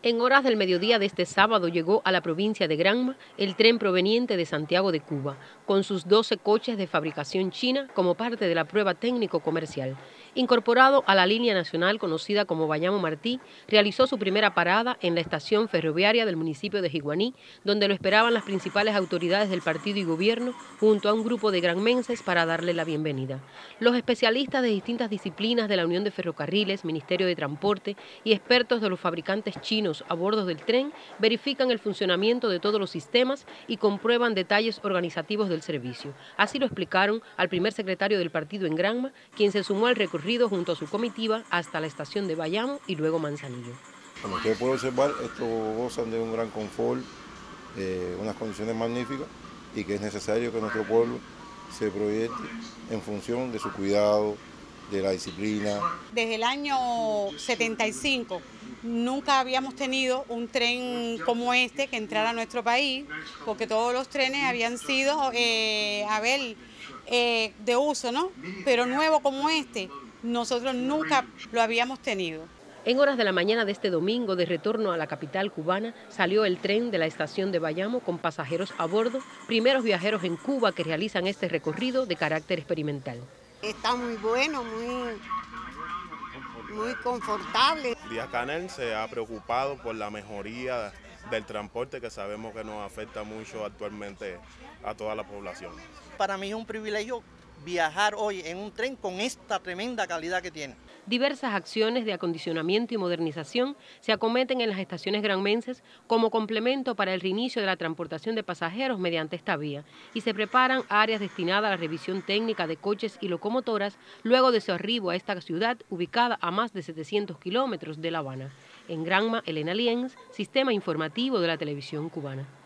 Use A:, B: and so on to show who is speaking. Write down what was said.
A: En horas del mediodía de este sábado llegó a la provincia de Granma el tren proveniente de Santiago de Cuba, con sus 12 coches de fabricación china como parte de la prueba técnico-comercial. Incorporado a la línea nacional conocida como Bayamo Martí, realizó su primera parada en la estación ferroviaria del municipio de Jiguaní, donde lo esperaban las principales autoridades del partido y gobierno, junto a un grupo de granmenses para darle la bienvenida. Los especialistas de distintas disciplinas de la Unión de Ferrocarriles, Ministerio de Transporte y expertos de los fabricantes chinos a bordo del tren verifican el funcionamiento de todos los sistemas y comprueban detalles organizativos del servicio. Así lo explicaron al primer secretario del partido en Granma, quien se sumó al recorrido junto a su comitiva hasta la estación de Bayamo y luego Manzanillo.
B: Como usted puede observar, estos gozan de un gran confort, unas condiciones magníficas y que es necesario que nuestro pueblo se proyecte en función de su cuidado, de la disciplina.
C: Desde el año 75 nunca habíamos tenido un tren como este que entrara a nuestro país, porque todos los trenes habían sido de uso, ¿no? Pero nuevo como este, nosotros nunca lo habíamos tenido.
A: En horas de la mañana de este domingo, de retorno a la capital cubana, salió el tren de la estación de Bayamo con pasajeros a bordo, primeros viajeros en Cuba que realizan este recorrido de carácter experimental.
D: Está muy bueno, muy confortable.
E: Díaz Canel se ha preocupado por la mejoría del transporte que sabemos que nos afecta mucho actualmente a toda la población.
F: Para mí es un privilegio viajar hoy en un tren con esta tremenda calidad que tiene.
A: Diversas acciones de acondicionamiento y modernización se acometen en las estaciones granmenses como complemento para el reinicio de la transportación de pasajeros mediante esta vía y se preparan áreas destinadas a la revisión técnica de coches y locomotoras luego de su arribo a esta ciudad ubicada a más de 700 kilómetros de La Habana. En Granma, Elena Lienz, Sistema Informativo de la Televisión Cubana.